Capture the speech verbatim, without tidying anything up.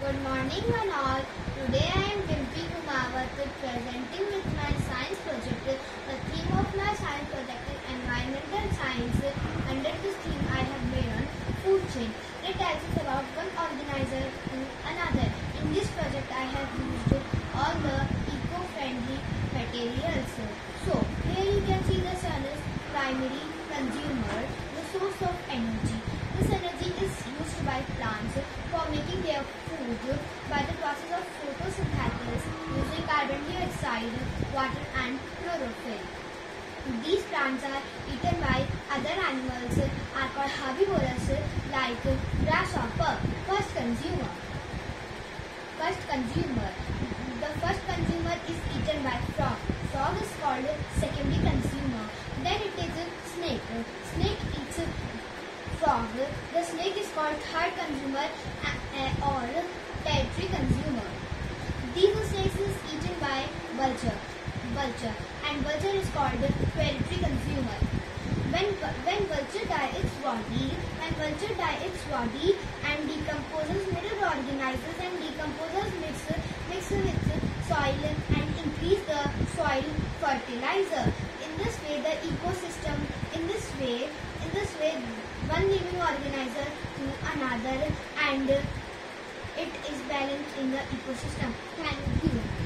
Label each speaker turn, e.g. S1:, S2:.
S1: Good morning one all. Today I am Dimpi Kumawat presenting with my science project. The theme of my science project is environmental science. Under this theme I have made on food chain. It tells us about one organizer to another. In this project I have used all the eco-friendly materials. So here you can see the sun is primary consumer, the source of energy. This energy is used by plants for making their food by the process of photosynthesis using carbon dioxide, water and chlorophyll. These plants are eaten by other animals are called herbivorous like grasshopper. First consumer. First consumer. The first consumer is eaten by frog. Frog is called secondary consumer. Then it is snake. Snake eats frog. The snake is called third consumer uh, or tertiary consumer. These snakes is eaten by vulture. Vulture and vulture is called predatory consumer. When when vulture die its body, when vulture die its body and decomposes mineral organisms and decomposes mix mix with soil and increase the soil fertilizer. In this way, the ecosystem. In this way, in this way, one living organizer to another, and it is balanced in the ecosystem. Thank you.